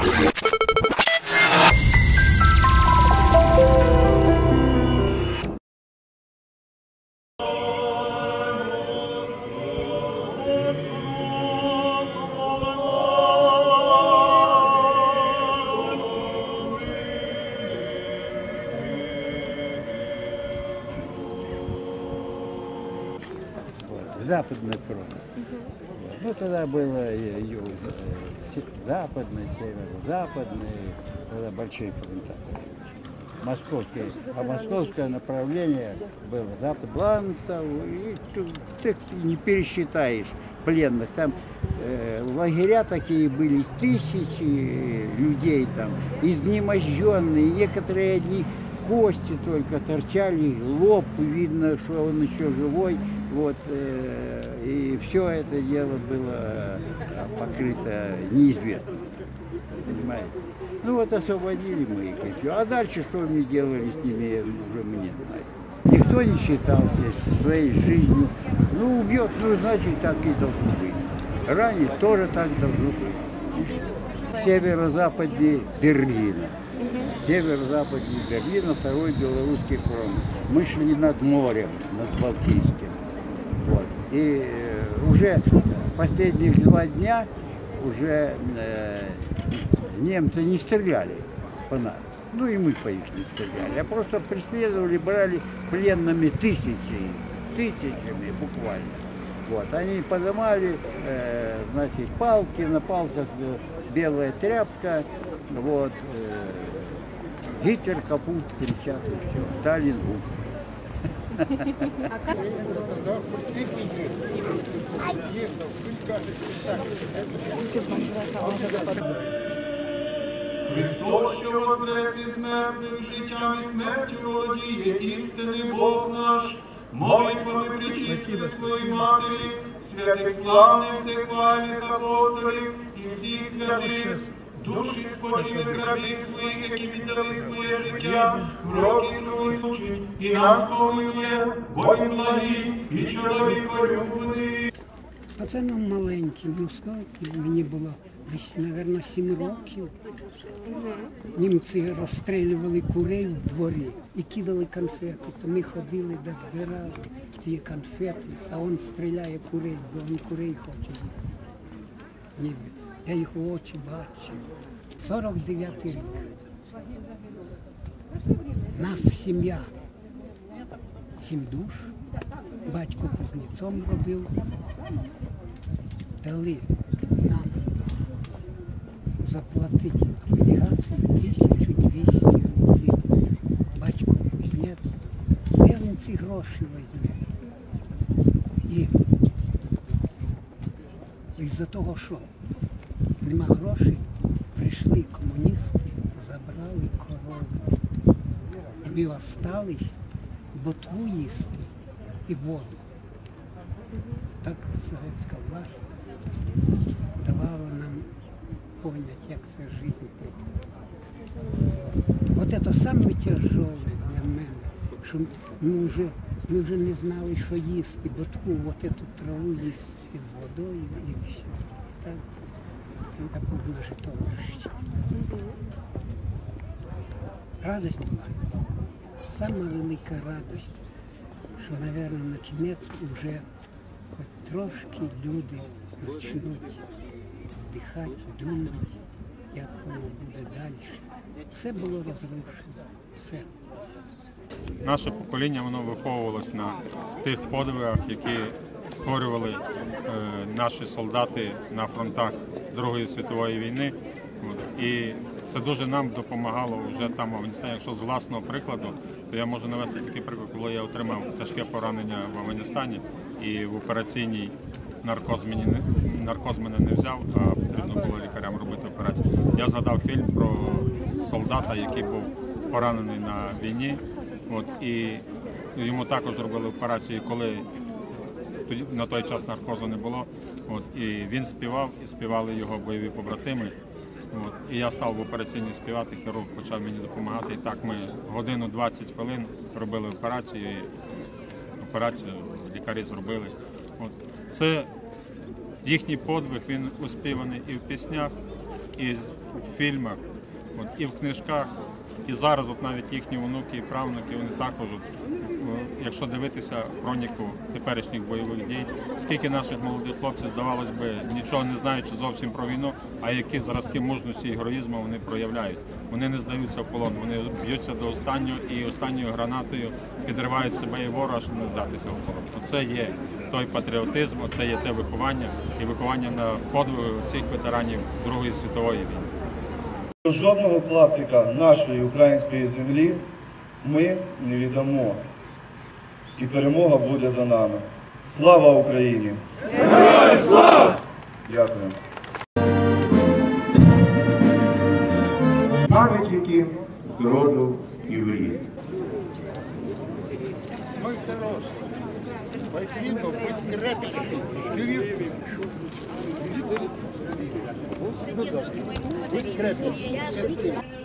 Западный фронт. Ну, тогда было западный, северо-западный, тогда большие фронта. Московский, а московское направление было запад Ланцев, и ты не пересчитаешь пленных. Там лагеря такие были, тысячи людей там, изнеможденные, некоторые одни кости только торчали, лоб, видно, что он еще живой. Вот, и все это дело было покрыто неизвестным. Понимаете? Ну вот освободили мы их. А дальше что мы делали с ними, уже мы не знаем. Никто не считался своей жизнью. Ну убьет, ну значит так и должно быть. Ранит тоже так должно быть. Северо-западнее Берлина. Северо-западнее Берлина, второй Белорусский фронт. Мы шли над морем, над Балтийским. Вот. И уже последних 2 дня уже немцы не стреляли по нам. Ну и мы по их не стреляли. А просто преследовали, брали пленными тысячами буквально. Вот. Они поднимали, значит, палки, на палках белая тряпка. Вот. Гитлер капут кричат и все. Сталин губ. Христос, що воскрес із мертвих, життям і смертю володіє, істинний Бог наш, молитвами причистої своєї Матері, святих славних, всехвальних апостолів і всіх святих, душі спочили рабів своїх, які віддали своє життя, роки труднощі, і нас помилує, бо він благий і чоловіколюбний. Пацаном маленьким, ну скільки мені було десь, мабуть, 7 років. Німці розстрілювали курей в дворі і кидали конфети. То ми ходили, де збирали ті конфети, а він стріляє курей, бо він курей хоче їсти. Німець. Я їх в очі бачив. 49-й рік. Нас сім'я. 7 душ. Батько кузнецом робив. Дали нам заплатити облігації 1200 рублів. Батько кузнець. Де він ці гроші візьме? І із-за того, що нема грошей, прийшли комуністи, забрали корову. І ми остались ботву їсти і воду. Так совєтська власть давала нам понять, як це життя проходить. От це саме тяжеле для мене, що ми вже не знали, що їсти, ботву, от цю траву їсти з водою і все. Так, так був на Житомирщині. Радость була. Сама велика радость, що, мабуть, на кінець вже хоч трошки люди почнуть вдихати, думати, як воно буде далі. Все було розрушено, все. Наше покоління, воно виховувалось на тих подвигах, які створювали наші солдати на фронтах Другої світової війни. І це дуже нам допомагало вже там в Афганістані. Якщо з власного прикладу, то я можу навести такий приклад, коли я отримав тяжке поранення в Афганістані і в операційній наркоз мене не взяв, а потрібно було лікарям робити операцію. Я згадав фільм про солдата, який був поранений на війні. І йому також робили операцію, коли на той час наркозу не було. І він співав, і співали його бойові побратими. І я став в операційній співати, хірург почав мені допомагати. І так ми годину 20 хвилин робили операцію, і операцію лікарі зробили. Це їхній подвиг, він успіваний і в піснях, і в фільмах, і в книжках. І зараз от навіть їхні онуки і правнуки, вони також, якщо дивитися хроніку теперішніх бойових дій, скільки наших молодих хлопців, здавалось би, нічого не знаючи зовсім про війну, а які зразки мужності і героїзму вони проявляють. Вони не здаються в полон, вони б'ються до останнього і останньою гранатою підривають себе і ворога, щоб не здатися в полон. Оце є той патріотизм, це є те виховання і виховання на подвигу цих ветеранів Другої світової війни. Жодного клаптика нашої української землі ми не віддамо. І перемога буде за нами. Слава Україні! Героям слава! Дякую. Навіть які з роду і в рід. Спасибо, будь крепкий. Дедушке моему подарили.